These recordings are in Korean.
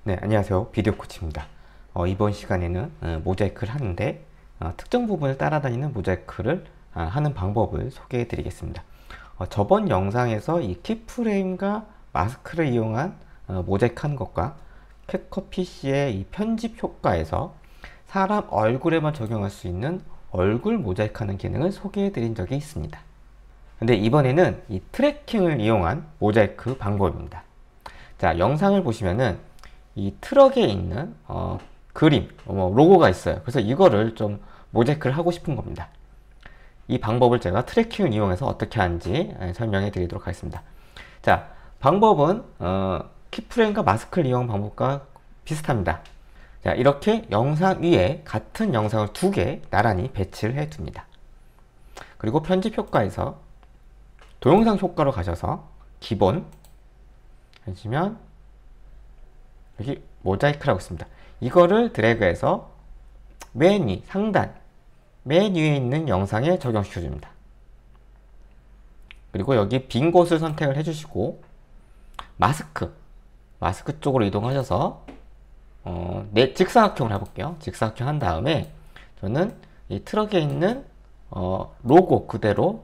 네, 안녕하세요. 비디오 코치입니다. 이번 시간에는 모자이크를 하는데 특정 부분을 따라다니는 모자이크를 하는 방법을 소개해 드리겠습니다. 저번 영상에서 이 키프레임과 마스크를 이용한 모자이크 하는 것과 캡컷 PC의 이 편집 효과에서 사람 얼굴에만 적용할 수 있는 얼굴 모자이크 하는 기능을 소개해 드린 적이 있습니다. 근데 이번에는 이 트래킹을 이용한 모자이크 방법입니다. 자, 영상을 보시면은 이 트럭에 있는 그림, 로고가 있어요. 그래서 이거를 좀 모자이크를 하고 싶은 겁니다. 이 방법을 제가 트래킹을 이용해서 어떻게 하는지 설명해 드리도록 하겠습니다. 자, 방법은 키프레임과 마스크를 이용 방법과 비슷합니다. 자, 이렇게 영상 위에 같은 영상을 두 개 나란히 배치를 해 둡니다. 그리고 편집 효과에서 동영상 효과로 가셔서 기본 하시면 여기 모자이크라고 있습니다. 이거를 드래그해서 맨 위, 상단, 맨 위에 있는 영상에 적용시켜 줍니다. 그리고 여기 빈 곳을 선택을 해주시고 마스크 쪽으로 이동하셔서 직사각형을 해볼게요. 직사각형 한 다음에 저는 이 트럭에 있는 로고 그대로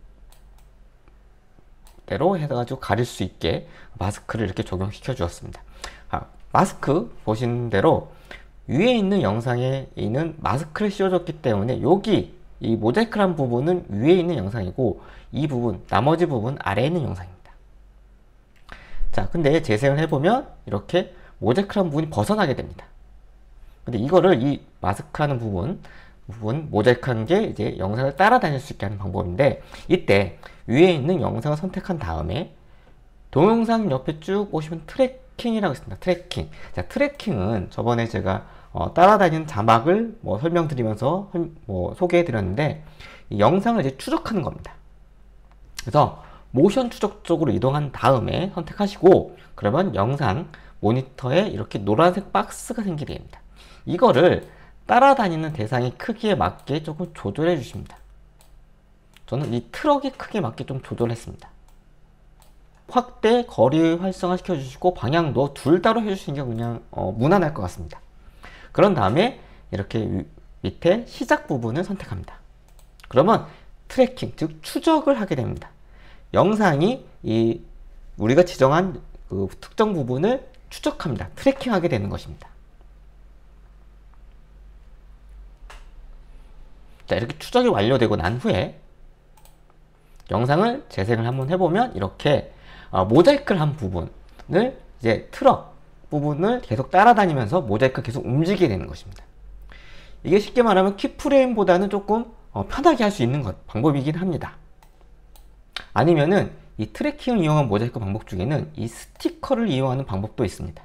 해가지고 가릴 수 있게 마스크를 이렇게 적용시켜 주었습니다. 마스크 보시는 대로 위에 있는 영상에 있는 마스크를 씌워줬기 때문에 여기 이 모자이크란 부분은 위에 있는 영상이고 이 부분, 나머지 부분 아래에 있는 영상입니다. 자, 근데 재생을 해보면 이렇게 모자이크란 부분이 벗어나게 됩니다. 근데 이거를 이 마스크 하는 부분 모자이크 하는 게 이제 영상을 따라다닐 수 있게 하는 방법인데, 이때 위에 있는 영상을 선택한 다음에 동영상 옆에 쭉 보시면 트래킹이라고 있습니다. 트래킹. 자, 트래킹은 저번에 제가 따라다니는 자막을 설명드리면서 소개해 드렸는데, 이 영상을 이제 추적하는 겁니다. 그래서 모션 추적 쪽으로 이동한 다음에 선택하시고, 그러면 영상 모니터에 이렇게 노란색 박스가 생기게 됩니다. 이거를 따라다니는 대상의 크기에 맞게 조금 조절해 주십니다. 저는 이 트럭의 크기에 맞게 좀 조절했습니다. 확대, 거리 활성화 시켜주시고 방향도 둘 다로 해주시는 게 그냥 무난할 것 같습니다. 그런 다음에 이렇게 밑에 시작 부분을 선택합니다. 그러면 트래킹, 즉 추적을 하게 됩니다. 영상이 우리가 지정한 그 특정 부분을 추적합니다. 트래킹하게 되는 것입니다. 자, 이렇게 추적이 완료되고 난 후에 영상을 재생을 한번 해보면 이렇게 모자이크를 한 부분을 이제 트럭 부분을 계속 따라다니면서 모자이크 계속 움직이게 되는 것입니다. 이게 쉽게 말하면 키프레임보다는 조금 편하게 할 수 있는 방법이긴 합니다. 아니면은 이 트래킹을 이용한 모자이크 방법 중에는 이 스티커를 이용하는 방법도 있습니다.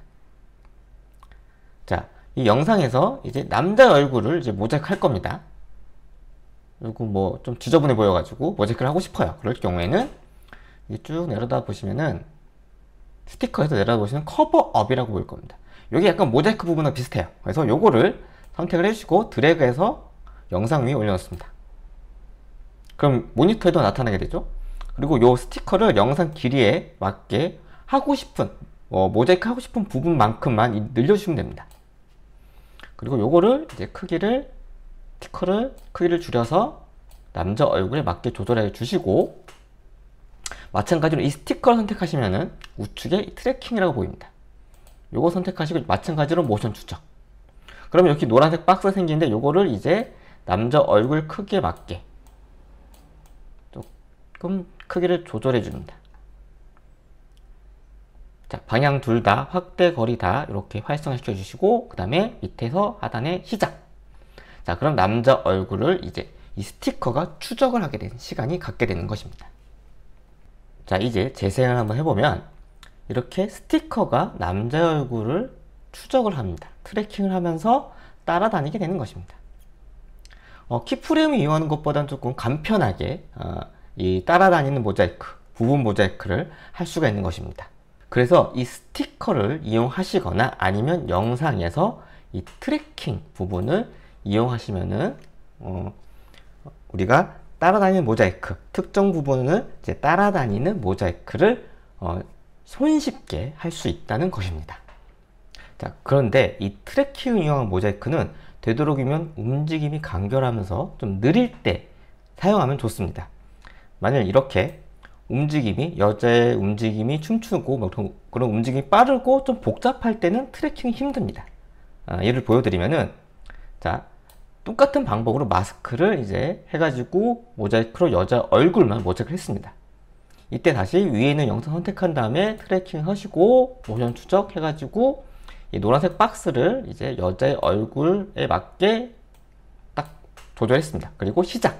자, 이 영상에서 이제 남자 얼굴을 이제 모자이크 할 겁니다. 그리고 좀 지저분해 보여가지고 모자이크를 하고 싶어요. 그럴 경우에는 쭉 내려다 보시면은 스티커에서 내려다 보시면 커버업이라고 보일 겁니다. 여기 약간 모자이크 부분과 비슷해요. 그래서 요거를 선택을 해주시고 드래그해서 영상 위에 올려놓습니다. 그럼 모니터에도 나타나게 되죠. 그리고 요 스티커를 영상 길이에 맞게 하고 싶은 모자이크 하고 싶은 부분만큼만 늘려주시면 됩니다. 그리고 요거를 이제 스티커를 크기를 줄여서 남자 얼굴에 맞게 조절해 주시고, 마찬가지로 이 스티커를 선택하시면은 우측에 트래킹이라고 보입니다. 요거 선택하시고 마찬가지로 모션 추적. 그러면 이렇게 노란색 박스가 생기는데 요거를 이제 남자 얼굴 크기에 맞게 조금 크기를 조절해 줍니다. 자, 방향 둘 다, 확대, 거리 다 이렇게 활성화 시켜 주시고, 그 다음에 밑에서 하단에 시작. 자, 그럼 남자 얼굴을 이제 이 스티커가 추적을 하게 되는 시간이 갖게 되는 것입니다. 자, 이제 재생을 한번 해보면 이렇게 스티커가 남자 얼굴을 추적을 합니다. 트래킹을 하면서 따라다니게 되는 것입니다. 키프레임을 이용하는 것보다는 조금 간편하게 이 따라다니는 모자이크, 부분 모자이크를 할 수가 있는 것입니다. 그래서 이 스티커를 이용하시거나 아니면 영상에서 이 트래킹 부분을 이용하시면은 우리가 따라다니는 모자이크, 특정 부분을 이제 따라다니는 모자이크를 손쉽게 할 수 있다는 것입니다. 자, 그런데 이 트래킹을 이용한 모자이크는 되도록이면 움직임이 간결하면서 좀 느릴 때 사용하면 좋습니다. 만약 이렇게 여자의 움직임이 춤추고 뭐 그런 움직임이 빠르고 좀 복잡할 때는 트래킹이 힘듭니다. 예를 보여드리면은, 자, 똑같은 방법으로 마스크를 이제 해가지고 모자이크로 여자 얼굴만 모자이크를 했습니다. 이때 다시 위에 있는 영상 선택한 다음에 트래킹 하시고 모션 추적 해가지고 이 노란색 박스를 이제 여자의 얼굴에 맞게 딱 조절했습니다. 그리고 시작.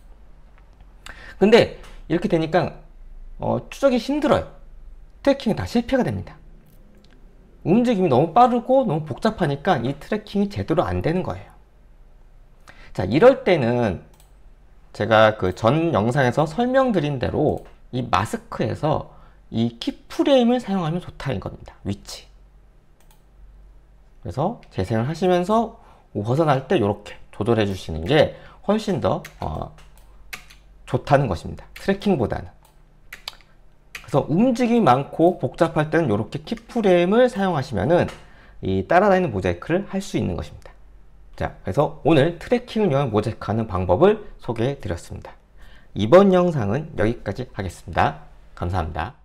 근데 이렇게 되니까 추적이 힘들어요. 트래킹이 다 실패가 됩니다. 움직임이 너무 빠르고 너무 복잡하니까 이 트래킹이 제대로 안 되는 거예요. 자, 이럴 때는 제가 그 전 영상에서 설명드린 대로 이 마스크에서 이 키프레임을 사용하면 좋다는 겁니다. 위치. 그래서 재생을 하시면서 벗어날 때 이렇게 조절해 주시는 게 훨씬 더 좋다는 것입니다. 트래킹보다는. 그래서 움직임이 많고 복잡할 때는 이렇게 키프레임을 사용하시면은 이 따라다니는 모자이크를 할 수 있는 것입니다. 자, 그래서 오늘 트래킹을 이용한 모자이크 하는 방법을 소개해 드렸습니다. 이번 영상은 여기까지 하겠습니다. 감사합니다.